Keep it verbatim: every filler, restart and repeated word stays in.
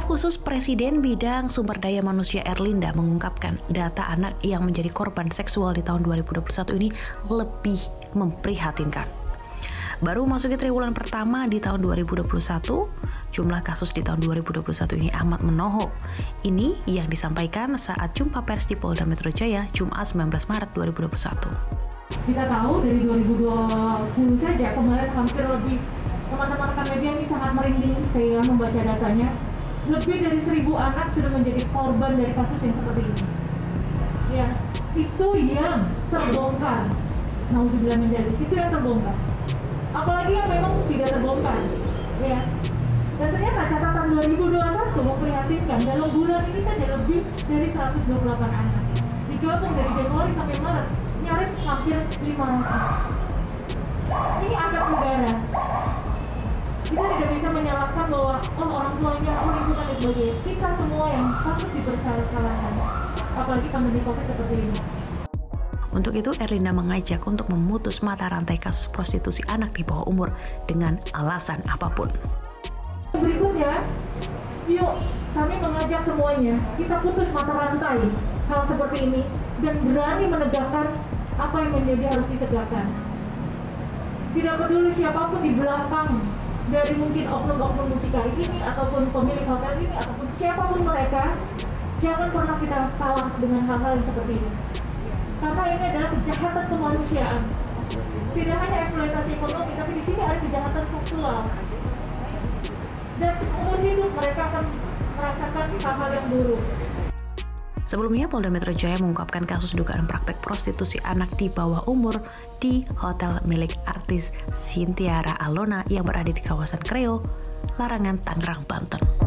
Staf khusus Presiden bidang sumber daya manusia Erlinda mengungkapkan data anak yang menjadi korban seksual di tahun dua ribu dua puluh satu ini lebih memprihatinkan. Baru masuki triwulan pertama di tahun dua ribu dua puluh satu, jumlah kasus di tahun dua ribu dua puluh satu ini amat menohok. Ini yang disampaikan saat jumpa pers di Polda Metro Jaya Jumat sembilan belas Maret dua ribu dua puluh satu. Kita tahu dari dua ribu dua puluh saja kemarin hampir lebih, teman-teman rekan media ini sangat merinding saya membaca datanya. Lebih dari seribu anak sudah menjadi korban dari kasus yang seperti ini. Ya, itu yang terbongkar. Nauzubillah min dzalik, itu yang terbongkar. Apalagi yang memang tidak terbongkar. Ya. Dan ternyata catatan dua ribu dua puluh satu memprihatinkan, dalam bulan ini saja lebih dari seratus dua puluh delapan anak. Digabung dari Januari sampai Maret, nyaris hampir lima ratus. Ini aset negara. Kita tidak bisa menyalahkan bahwa oh orang tuanya, oh lingkungan dan sebagainya. Kita semua yang harus dipersalahkan. Apalagi pandemi COVID seperti ini. Untuk itu, Erlinda mengajak untuk memutus mata rantai kasus prostitusi anak di bawah umur dengan alasan apapun. Berikutnya, yuk kami mengajak semuanya, kita putus mata rantai hal seperti ini dan berani menegakkan apa yang menjadi harus ditegakkan. Tidak peduli siapapun di belakang dari mungkin oknum-oknum mucikari ini ataupun pemilik hotel ini ataupun siapapun mereka, jangan pernah kita kalah dengan hal-hal yang seperti ini. Karena ini adalah kejahatan kemanusiaan. Tidak hanya eksploitasi ekonomi, tapi di sini ada kejahatan seksual. Dan seumur hidup mereka akan merasakan hal-hal yang buruk. Sebelumnya, Polda Metro Jaya mengungkapkan kasus dugaan praktek prostitusi anak di bawah umur di hotel milik artis Cynthia Alona yang berada di kawasan Kreo, Larangan, Tangerang, Banten.